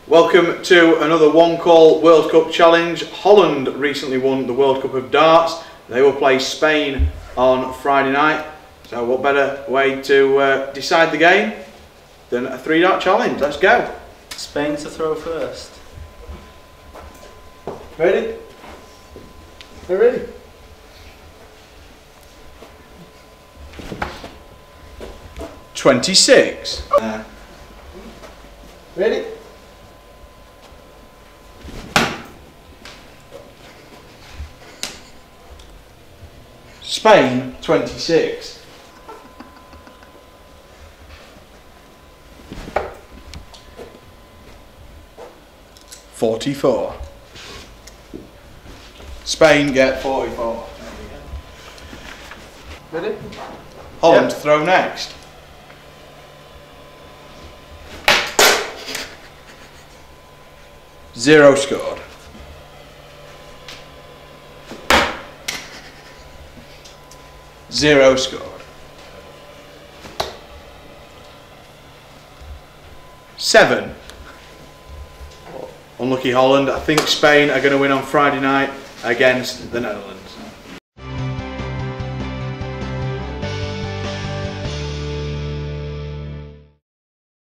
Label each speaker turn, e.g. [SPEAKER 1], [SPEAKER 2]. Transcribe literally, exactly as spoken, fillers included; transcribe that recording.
[SPEAKER 1] Welcome to another one call World Cup challenge. Holland recently won the World Cup of darts. They will play Spain on Friday night. So what better way to uh, decide the game than a three dart challenge? Let's go.
[SPEAKER 2] Spain to throw first.
[SPEAKER 1] Ready? Are you ready? twenty-six. Uh, ready? Spain, twenty-six. forty-four. Spain get forty-four. Ready? Holland
[SPEAKER 2] Yep.
[SPEAKER 1] throw next. Zero scored. Zero scored. Seven. Unlucky Holland. I think Spain are going to win on Friday night against the Netherlands.